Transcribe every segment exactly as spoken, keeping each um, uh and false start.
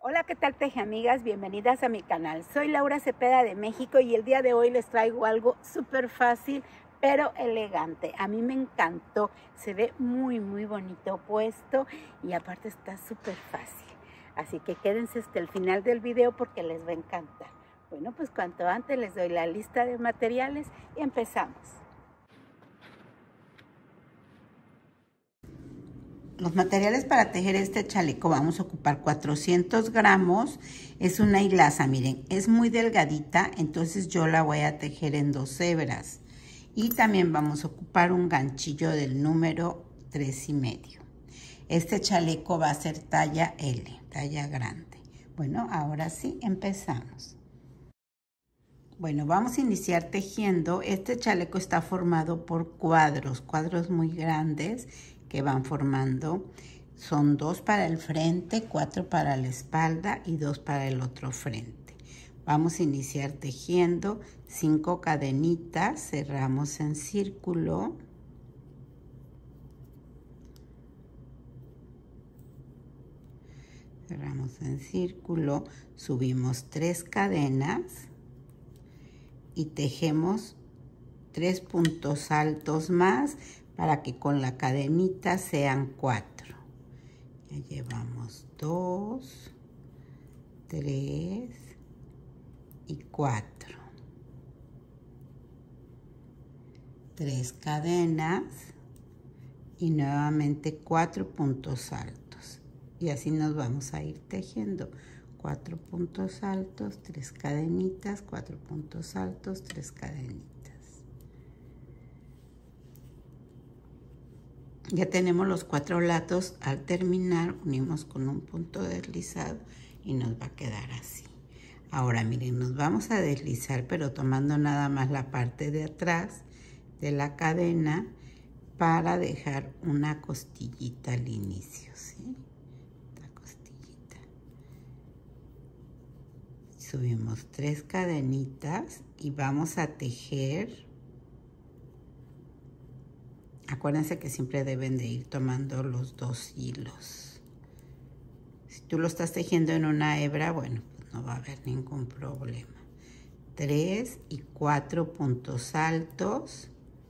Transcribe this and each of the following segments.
Hola, ¿qué tal, tejeamigas? Bienvenidas a mi canal. Soy Laura Cepeda de México y el día de hoy les traigo algo súper fácil, pero elegante. A mí me encantó. Se ve muy, muy bonito puesto y aparte está súper fácil. Así que quédense hasta el final del video porque les va a encantar. Bueno, pues cuanto antes les doy la lista de materiales y empezamos. Los materiales para tejer este chaleco vamos a ocupar cuatrocientos gramos. Es una hilaza, miren, es muy delgadita, entonces yo la voy a tejer en dos hebras. Y también vamos a ocupar un ganchillo del número tres y medio. Este chaleco va a ser talla L, talla grande. Bueno, ahora sí, empezamos. Bueno, vamos a iniciar tejiendo. Este chaleco está formado por cuadros, cuadros muy grandes que van formando. Son dos para el frente, cuatro para la espalda y dos para el otro frente. Vamos a iniciar tejiendo cinco cadenitas, cerramos en círculo. Cerramos en círculo, subimos tres cadenas y tejemos tres puntos altos más para que con la cadenita sean cuatro. Ya llevamos dos, tres y cuatro. Tres cadenas y nuevamente cuatro puntos altos. Y así nos vamos a ir tejiendo. Cuatro puntos altos, tres cadenitas, cuatro puntos altos, tres cadenitas. Ya tenemos los cuatro lados. Al terminar unimos con un punto deslizado y nos va a quedar así. Ahora miren, nos vamos a deslizar pero tomando nada más la parte de atrás de la cadena para dejar una costillita al inicio, ¿sí? Esta costillita. Subimos tres cadenitas y vamos a tejer. Acuérdense que siempre deben de ir tomando los dos hilos. Si tú lo estás tejiendo en una hebra, bueno, pues no va a haber ningún problema. Tres y cuatro puntos altos.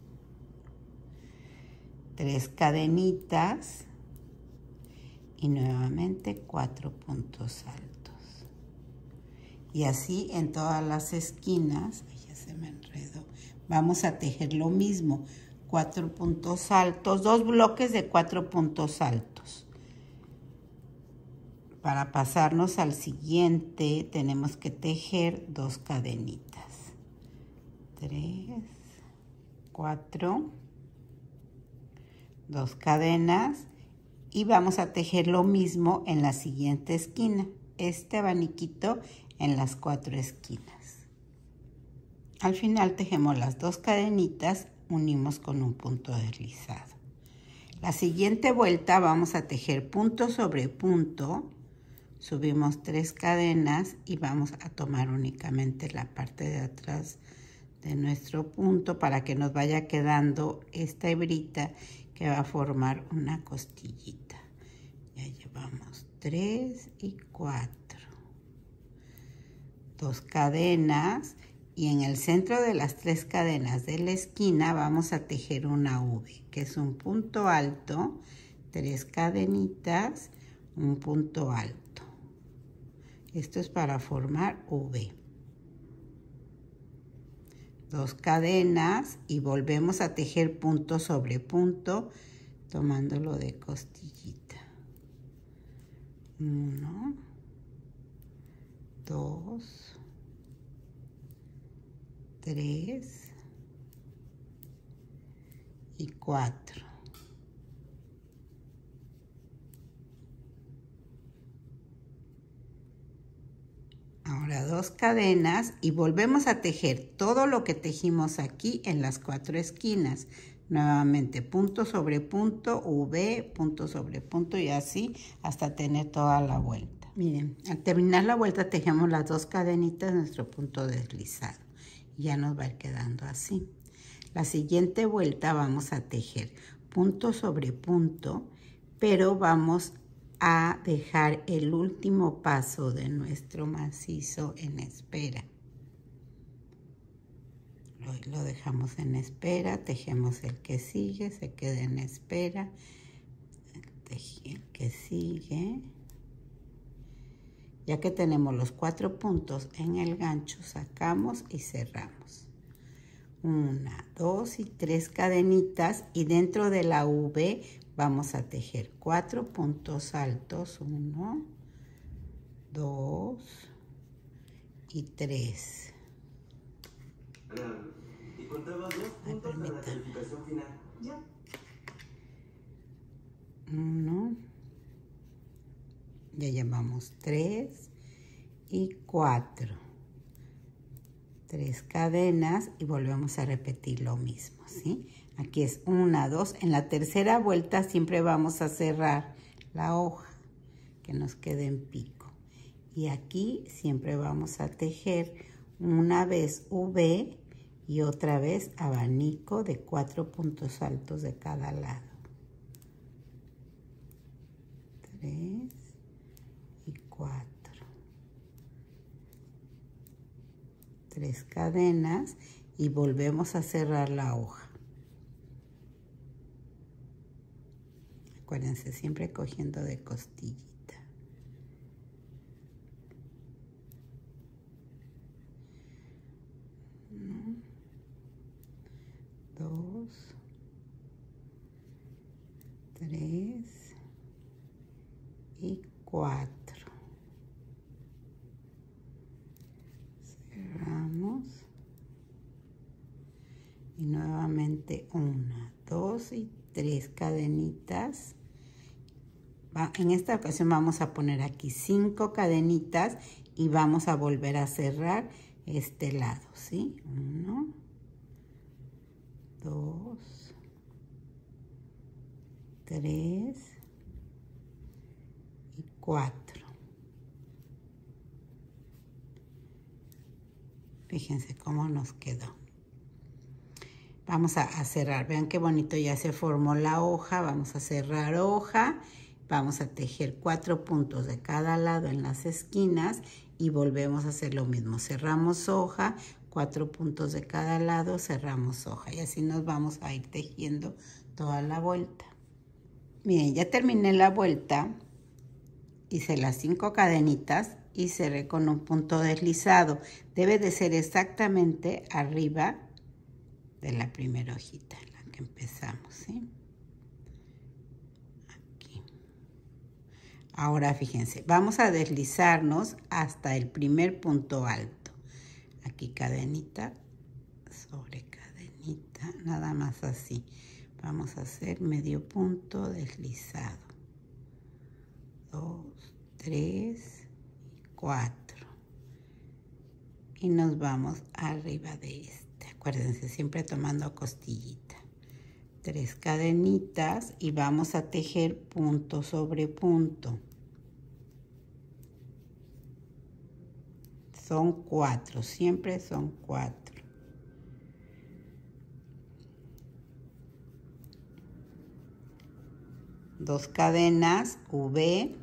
Tres cadenitas. Y nuevamente cuatro puntos altos. Y así en todas las esquinas. Ay, ya se me enredó. Vamos a tejer lo mismo. Cuatro puntos altos, dos bloques de cuatro puntos altos. Para pasarnos al siguiente tenemos que tejer dos cadenitas. Tres, cuatro, dos cadenas y vamos a tejer lo mismo en la siguiente esquina. Este abaniquito en las cuatro esquinas. Al final tejemos las dos cadenitas, unimos con un punto deslizado. La siguiente vuelta vamos a tejer punto sobre punto, subimos tres cadenas y vamos a tomar únicamente la parte de atrás de nuestro punto para que nos vaya quedando esta hebrita que va a formar una costillita. Ya llevamos tres y cuatro. Dos cadenas. Y en el centro de las tres cadenas de la esquina vamos a tejer una V, que es un punto alto, tres cadenitas, un punto alto. Esto es para formar V. Dos cadenas y volvemos a tejer punto sobre punto, tomándolo de costillita. Uno, dos, tres y cuatro. Ahora dos cadenas y volvemos a tejer todo lo que tejimos aquí en las cuatro esquinas. Nuevamente punto sobre punto, V, punto sobre punto y así hasta tener toda la vuelta. Miren, al terminar la vuelta tejemos las dos cadenitas de nuestro punto deslizado. Ya nos va a ir quedando así. La siguiente vuelta vamos a tejer punto sobre punto, pero vamos a dejar el último paso de nuestro macizo en espera. Lo, lo dejamos en espera, tejemos el que sigue, se queda en espera, tejí el que sigue. Ya que tenemos los cuatro puntos en el gancho, sacamos y cerramos. Una, dos y tres cadenitas, y dentro de la V vamos a tejer cuatro puntos altos. Uno, dos y tres. Y contabas dos puntos para la calificación final. Ya. Uno. Ya llevamos tres y cuatro. Tres cadenas y volvemos a repetir lo mismo, ¿sí? Aquí es una, dos. En la tercera vuelta siempre vamos a cerrar la hoja que nos quede en pico. Y aquí siempre vamos a tejer una vez V y otra vez abanico de cuatro puntos altos de cada lado. Tres y cuatro. Tres cadenas y volvemos a cerrar la hoja. Acuérdense, siempre cogiendo de costillita. Uno, dos, tres y cuatro. Cerramos. Y nuevamente una, dos y tres cadenitas. Va, en esta ocasión vamos a poner aquí cinco cadenitas y vamos a volver a cerrar este lado, ¿sí? Uno, dos, tres y cuatro. Fíjense cómo nos quedó. Vamos a, a cerrar. Vean qué bonito ya se formó la hoja. Vamos a cerrar hoja. Vamos a tejer cuatro puntos de cada lado en las esquinas y volvemos a hacer lo mismo. Cerramos hoja, cuatro puntos de cada lado, cerramos hoja. Y así nos vamos a ir tejiendo toda la vuelta. Miren, ya terminé la vuelta. Hice las cinco cadenitas y cerré con un punto deslizado. Debe de ser exactamente arriba de la primera hojita, en la que empezamos, ¿sí? Aquí. Ahora fíjense, vamos a deslizarnos hasta el primer punto alto. Aquí cadenita sobre cadenita, nada más así. Vamos a hacer medio punto deslizado. Dos, tres y cuatro. Y nos vamos arriba de este. Acuérdense, siempre tomando costillita. Tres cadenitas y vamos a tejer punto sobre punto. Son cuatro, siempre son cuatro. Dos cadenas, V.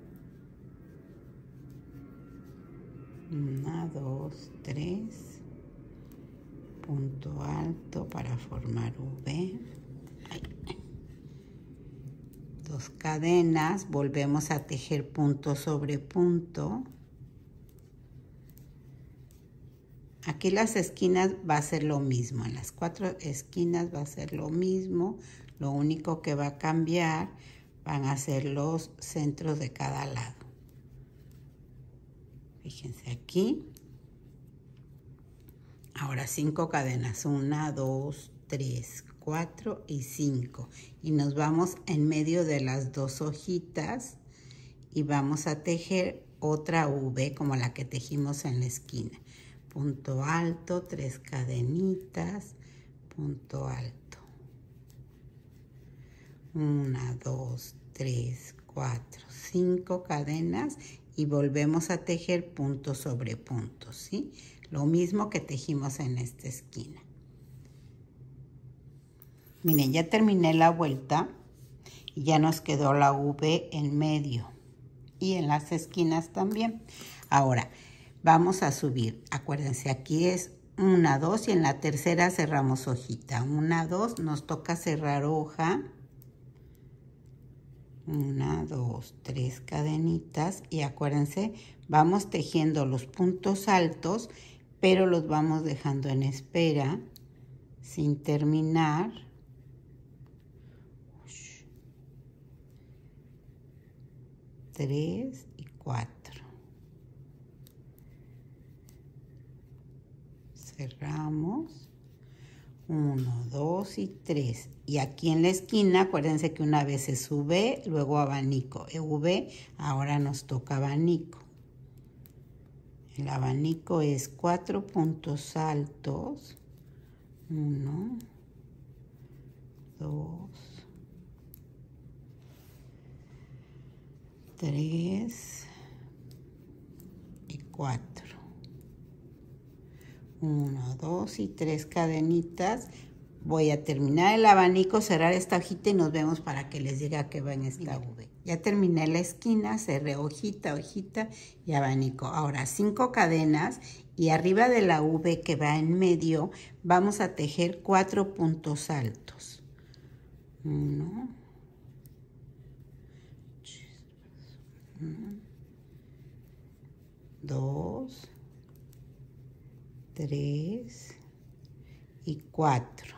Una, dos, tres. Punto alto para formar V. Ay. Dos cadenas, volvemos a tejer punto sobre punto. Aquí las esquinas va a ser lo mismo, en las cuatro esquinas va a ser lo mismo, lo único que va a cambiar van a ser los centros de cada lado. Fíjense aquí. Ahora cinco cadenas, una, dos, tres, cuatro y cinco. Y nos vamos en medio de las dos hojitas y vamos a tejer otra V como la que tejimos en la esquina. Punto alto, tres cadenitas, punto alto. Una, dos, tres, cuatro, cinco cadenas y volvemos a tejer punto sobre punto, ¿sí? Lo mismo que tejimos en esta esquina. Miren, ya terminé la vuelta y ya nos quedó la V en medio. y en las esquinas también. Ahora vamos a subir, acuérdense, aquí es una, dos y en la tercera cerramos hojita. Una, dos, nos toca cerrar hoja. Una, dos, tres cadenitas y acuérdense, vamos tejiendo los puntos altos, pero los vamos dejando en espera sin terminar. Tres y cuatro. Cerramos. Uno, dos y tres. Y aquí en la esquina, acuérdense que una vez es V, luego abanico. V, ahora nos toca abanico. El abanico es cuatro puntos altos. Uno, dos, tres y cuatro. Uno, dos y tres cadenitas. Voy a terminar el abanico, cerrar esta hojita y nos vemos para que les diga que va en esta V. Ya terminé la esquina, cerré hojita, hojita y abanico. Ahora cinco cadenas y arriba de la V que va en medio vamos a tejer cuatro puntos altos. Uno, uno dos, tres y cuatro.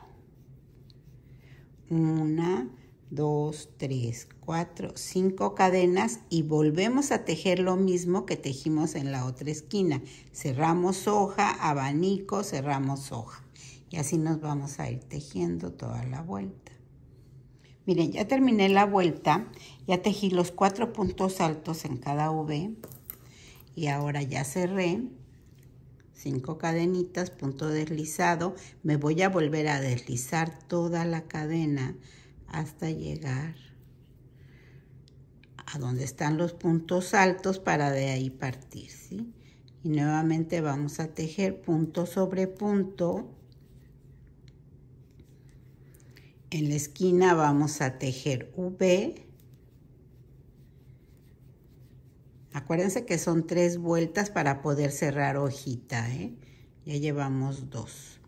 Una, dos, tres, cuatro, cinco cadenas y volvemos a tejer lo mismo que tejimos en la otra esquina. Cerramos hoja, abanico, cerramos hoja. Y así nos vamos a ir tejiendo toda la vuelta. Miren, ya terminé la vuelta, ya tejí los cuatro puntos altos en cada V y ahora ya cerré. Cinco cadenitas, punto deslizado, me voy a volver a deslizar toda la cadena hasta llegar a donde están los puntos altos para de ahí partir, ¿sí? Y nuevamente vamos a tejer punto sobre punto. En la esquina vamos a tejer V. Acuérdense que son tres vueltas para poder cerrar hojita, ¿eh? Ya llevamos dos.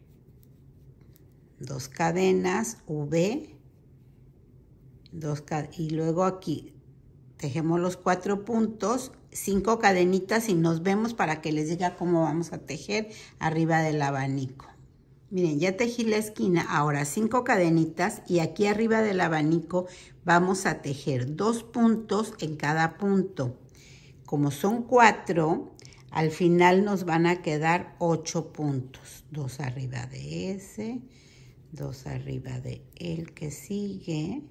Dos cadenas, V. Dos, y luego aquí tejemos los cuatro puntos, cinco cadenitas y nos vemos para que les diga cómo vamos a tejer arriba del abanico. Miren, ya tejí la esquina, ahora cinco cadenitas y aquí arriba del abanico vamos a tejer dos puntos en cada punto. Como son cuatro, al final nos van a quedar ocho puntos. Dos arriba de ese, dos arriba de el que sigue.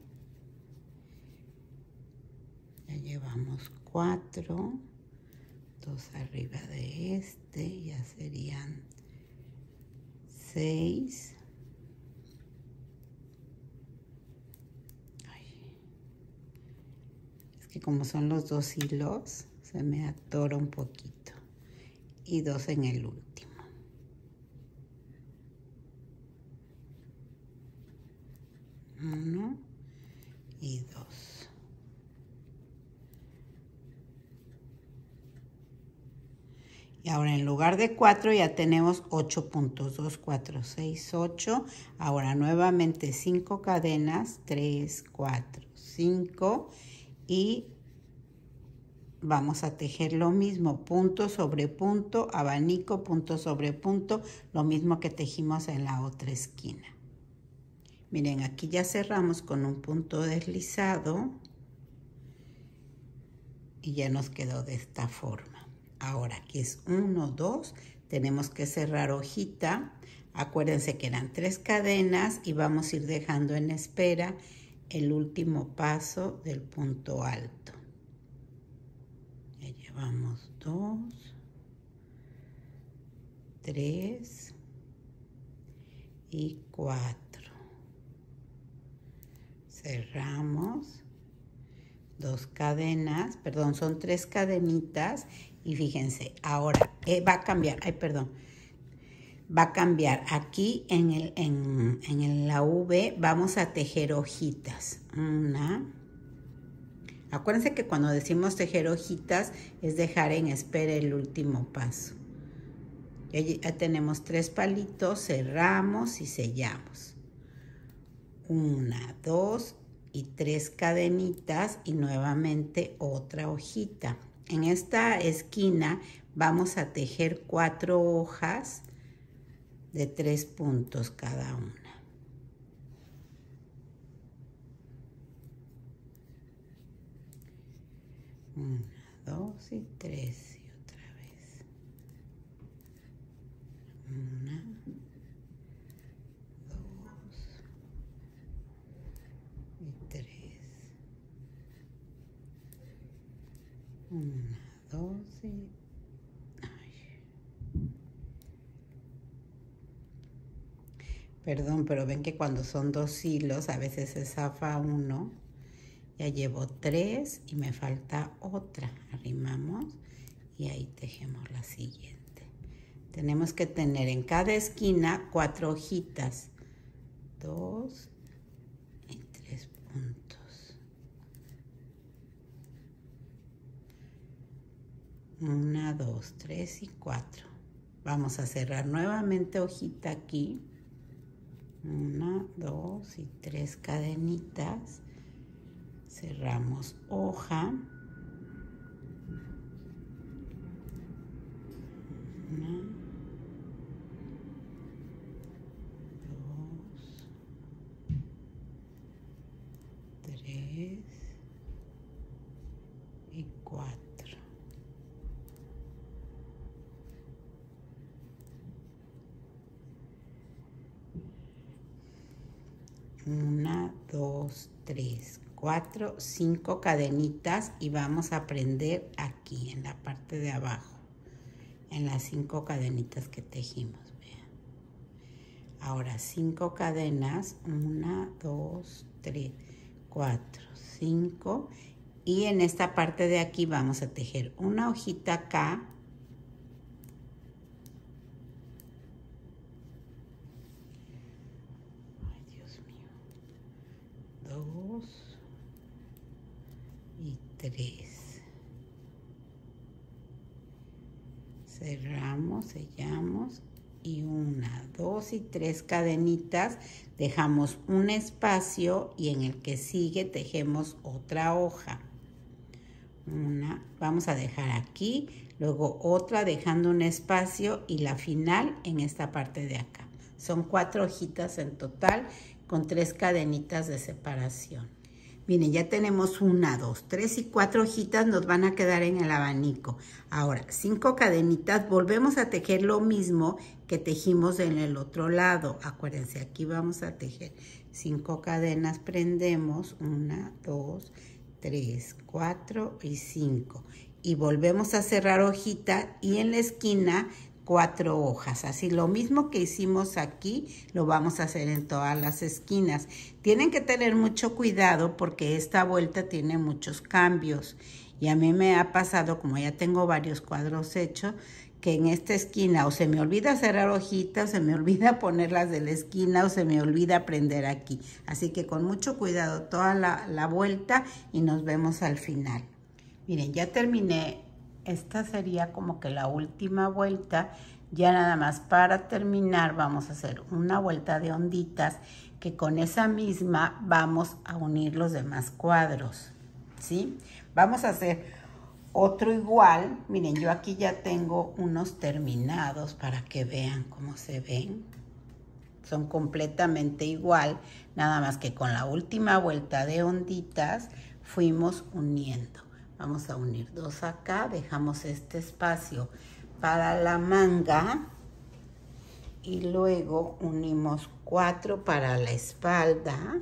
Ya llevamos cuatro, dos arriba de este, ya serían seis. Ay. Es que como son los dos hilos, se me atora un poquito. Y dos en el último. Uno y dos. Y ahora en lugar de cuatro ya tenemos ocho puntos. dos, cuatro, seis, ocho. Ahora nuevamente cinco cadenas. tres, cuatro, cinco. Y vamos a tejer lo mismo, punto sobre punto, abanico, punto sobre punto, lo mismo que tejimos en la otra esquina. Miren, aquí ya cerramos con un punto deslizado y ya nos quedó de esta forma. Ahora aquí es uno, dos, tenemos que cerrar hojita. Acuérdense que eran tres cadenas y vamos a ir dejando en espera el último paso del punto alto. Ya llevamos dos, tres y cuatro. Cerramos dos cadenas, perdón, son tres cadenitas y fíjense, ahora eh, va a cambiar, ay, perdón, va a cambiar aquí en, el, en, en la V, vamos a tejer hojitas. Una, Acuérdense que cuando decimos tejer hojitas es dejar en espera el último paso. Ya, ya tenemos tres palitos, cerramos y sellamos. Una, dos y tres cadenitas y nuevamente otra hojita. En esta esquina vamos a tejer cuatro hojas de tres puntos cada una. Una, dos y tres y otra vez. Una, dos y tres. Una, dos y... Ay. Perdón, pero ven que cuando son dos hilos a veces se zafa uno. Ya llevo tres y me falta otra. Arrimamos y ahí tejemos la siguiente. Tenemos que tener en cada esquina cuatro hojitas. Dos y tres puntos. Una, dos, tres y cuatro. Vamos a cerrar nuevamente hojita aquí. Una, dos y tres cadenitas. Cerramos hoja. Una, dos, tres y cuatro. Una, dos, tres, cuatro, cinco cadenitas y vamos a prender aquí en la parte de abajo, en las cinco cadenitas que tejimos. Vean. Ahora cinco cadenas, una, dos, tres, cuatro, cinco y en esta parte de aquí vamos a tejer una hojita acá. Dos y tres. Cerramos, sellamos y una, dos y tres cadenitas. Dejamos un espacio y en el que sigue tejemos otra hoja. Una, vamos a dejar aquí, luego otra dejando un espacio y la final en esta parte de acá. Son cuatro hojitas en total con tres cadenitas de separación. Miren, ya tenemos una, dos, tres y cuatro hojitas, nos van a quedar en el abanico. Ahora, cinco cadenitas, volvemos a tejer lo mismo que tejimos en el otro lado. Acuérdense, aquí vamos a tejer cinco cadenas, prendemos, una, dos, tres, cuatro y cinco. Y volvemos a cerrar hojita y en la esquina cuatro hojas. Así lo mismo que hicimos aquí, lo vamos a hacer en todas las esquinas. Tienen que tener mucho cuidado porque esta vuelta tiene muchos cambios. Y a mí me ha pasado, como ya tengo varios cuadros hechos, que en esta esquina o se me olvida cerrar hojitas, o se me olvida ponerlas de la esquina, o se me olvida prender aquí. Así que con mucho cuidado toda la, la vuelta y nos vemos al final. Miren, ya terminé. Esta sería como que la última vuelta. Ya nada más para terminar vamos a hacer una vuelta de onditas que con esa misma vamos a unir los demás cuadros, ¿sí? Vamos a hacer otro igual. Miren, yo aquí ya tengo unos terminados para que vean cómo se ven. Son completamente igual, nada más que con la última vuelta de onditas fuimos uniendo. Vamos a unir dos acá, dejamos este espacio para la manga y luego unimos cuatro para la espalda.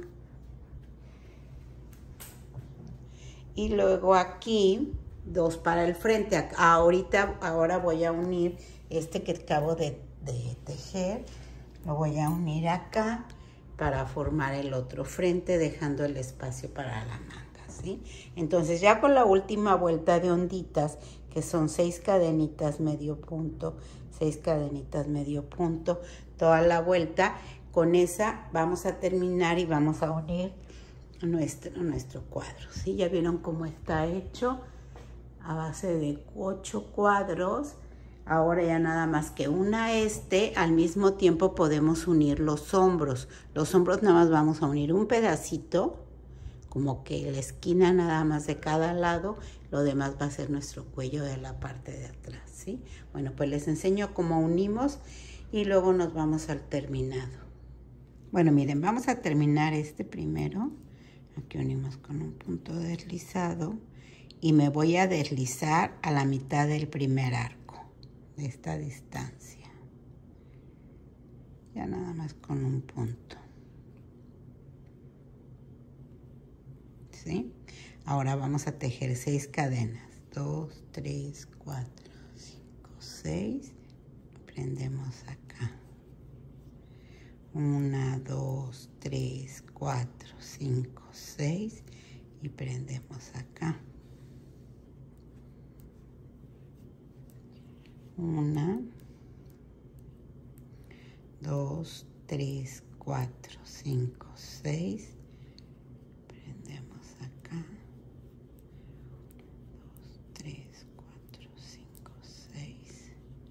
Y luego aquí dos para el frente. Ahorita, ahora voy a unir este que acabo de, de tejer, lo voy a unir acá para formar el otro frente, dejando el espacio para la manga. ¿Sí? Entonces ya con la última vuelta de onditas, que son seis cadenitas medio punto, seis cadenitas medio punto, toda la vuelta, con esa vamos a terminar y vamos a unir nuestro, nuestro cuadro, ¿sí? Ya vieron cómo está hecho a base de ocho cuadros. Ahora ya nada más que una este, al mismo tiempo podemos unir los hombros. Los hombros nada más vamos a unir un pedacito, como que la esquina nada más de cada lado. Lo demás va a ser nuestro cuello de la parte de atrás, ¿sí? Bueno, pues les enseño cómo unimos y luego nos vamos al terminado. Bueno, miren, vamos a terminar este primero. Aquí unimos con un punto deslizado y me voy a deslizar a la mitad del primer arco de esta distancia. Ya nada más con un punto. ¿Sí? Ahora vamos a tejer seis cadenas. dos, tres, cuatro, cinco, seis. Prendemos acá. una, dos, tres, cuatro, cinco, seis y prendemos acá. una, dos, tres, cuatro, cinco, seis. Prendemos acá. dos, tres, cuatro, cinco, seis.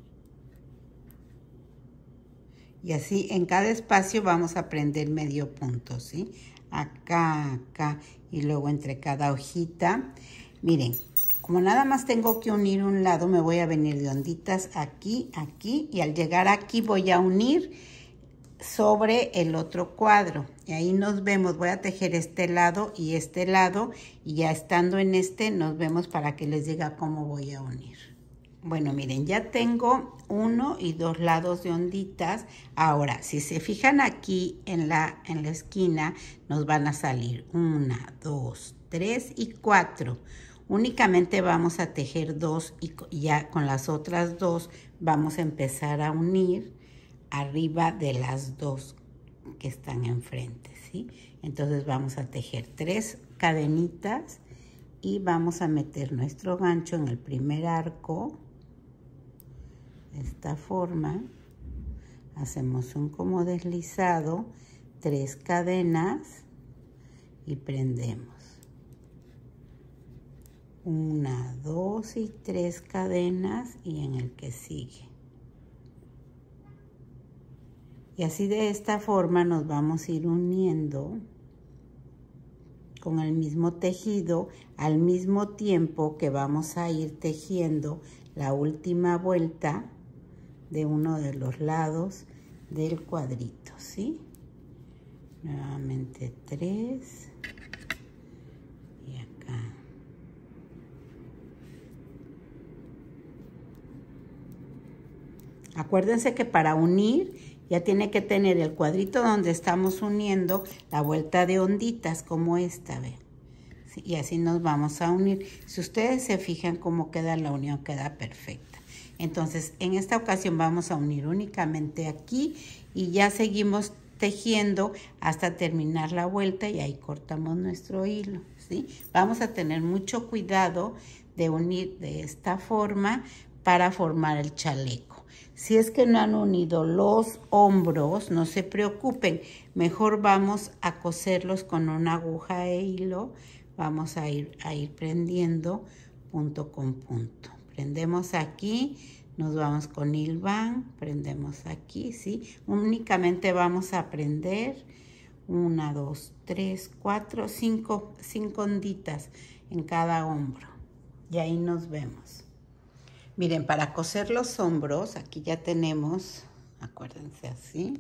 Y así en cada espacio vamos a prender medio punto, ¿sí? Acá, acá y luego entre cada hojita. Miren, como nada más tengo que unir un lado, me voy a venir de onditas aquí, aquí. Y al llegar aquí voy a unir sobre el otro cuadro. Y ahí nos vemos. Voy a tejer este lado y este lado. Y ya estando en este, nos vemos para que les diga cómo voy a unir. Bueno, miren, ya tengo uno y dos lados de onditas. Ahora, si se fijan aquí en la, en la esquina, nos van a salir una, dos, tres y cuatro. Únicamente vamos a tejer dos y ya con las otras dos vamos a empezar a unir arriba de las dos que están enfrente, ¿sí? Entonces vamos a tejer tres cadenitas y vamos a meter nuestro gancho en el primer arco. De esta forma, hacemos un como deslizado, tres cadenas y prendemos. Una, dos y tres cadenas y en el que sigue. Y así de esta forma nos vamos a ir uniendo con el mismo tejido al mismo tiempo que vamos a ir tejiendo la última vuelta de uno de los lados del cuadrito, ¿sí? Nuevamente tres y acá. Acuérdense que para unir ya tiene que tener el cuadrito donde estamos uniendo la vuelta de onditas como esta, ¿ve? ¿Sí? Y así nos vamos a unir. Si ustedes se fijan cómo queda la unión, queda perfecta. Entonces, en esta ocasión vamos a unir únicamente aquí y ya seguimos tejiendo hasta terminar la vuelta y ahí cortamos nuestro hilo, ¿sí? Vamos a tener mucho cuidado de unir de esta forma para formar el chaleco. Si es que no han unido los hombros, no se preocupen. Mejor vamos a coserlos con una aguja e hilo. Vamos a ir, a ir prendiendo punto con punto. Prendemos aquí, nos vamos con hilván, prendemos aquí, ¿sí? Únicamente vamos a prender una, dos, tres, cuatro, cinco, cinco onditas en cada hombro. Y ahí nos vemos. Miren, para coser los hombros, aquí ya tenemos, acuérdense así.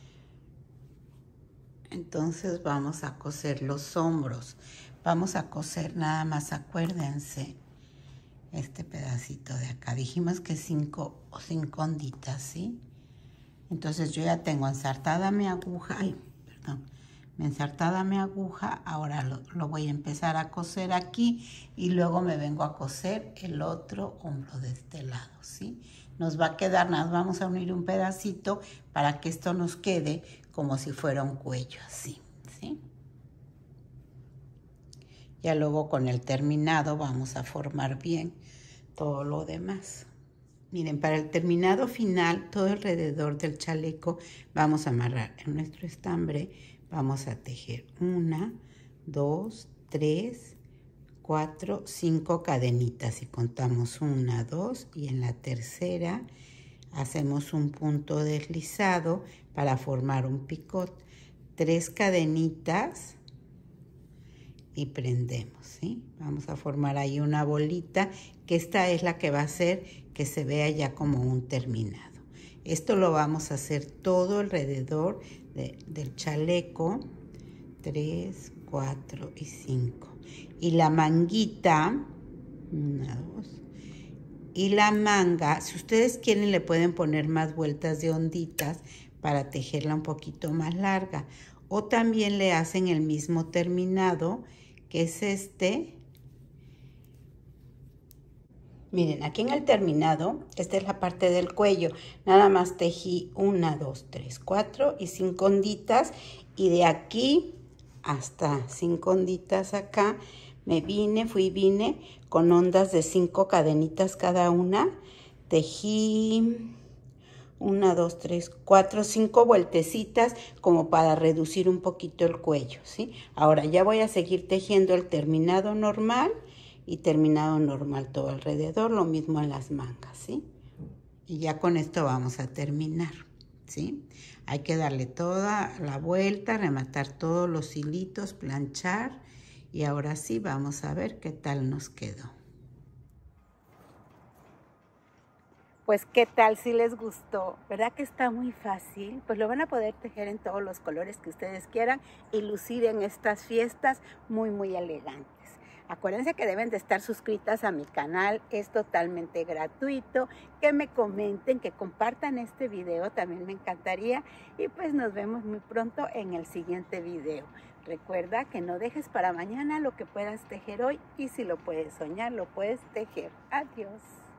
Entonces vamos a coser los hombros. Vamos a coser nada más, acuérdense, este pedacito de acá. Dijimos que cinco o cinco onditas, ¿sí? Entonces yo ya tengo ensartada mi aguja, ay, perdón, me ensartada mi aguja, ahora lo, lo voy a empezar a coser aquí y luego me vengo a coser el otro hombro de este lado, ¿sí? Nos va a quedar, nada, vamos a unir un pedacito para que esto nos quede como si fuera un cuello así, ¿sí? Ya luego con el terminado vamos a formar bien todo lo demás. Miren, para el terminado final, todo alrededor del chaleco vamos a amarrar en nuestro estambre. Vamos a tejer una, dos, tres, cuatro, cinco cadenitas y contamos una, dos y en la tercera hacemos un punto deslizado para formar un picot. Tres cadenitas y prendemos, ¿sí? Vamos a formar ahí una bolita, que esta es la que va a hacer que se vea ya como un terminado. Esto lo vamos a hacer todo alrededor de, del chaleco. Tres, cuatro y cinco. Y la manguita, una, dos. Y la manga, si ustedes quieren le pueden poner más vueltas de onditas para tejerla un poquito más larga. O también le hacen el mismo terminado, que es este. Miren, aquí en el terminado, esta es la parte del cuello. Nada más tejí una, dos, tres, cuatro y cinco onditas. Y de aquí hasta cinco onditas acá, me vine, fui, vine con ondas de cinco cadenitas cada una. Tejí una, dos, tres, cuatro, cinco vueltecitas como para reducir un poquito el cuello, ¿sí? Ahora ya voy a seguir tejiendo el terminado normal y terminado normal todo alrededor, lo mismo en las mangas, ¿sí? Y ya con esto vamos a terminar, ¿sí? Hay que darle toda la vuelta, rematar todos los hilitos, planchar y ahora sí vamos a ver qué tal nos quedó. Pues qué tal si les gustó, ¿verdad que está muy fácil? Pues lo van a poder tejer en todos los colores que ustedes quieran y lucir en estas fiestas muy muy elegantes. Acuérdense que deben de estar suscritas a mi canal, es totalmente gratuito, que me comenten, que compartan este video, también me encantaría y pues nos vemos muy pronto en el siguiente video. Recuerda que no dejes para mañana lo que puedas tejer hoy y si lo puedes soñar, lo puedes tejer. Adiós.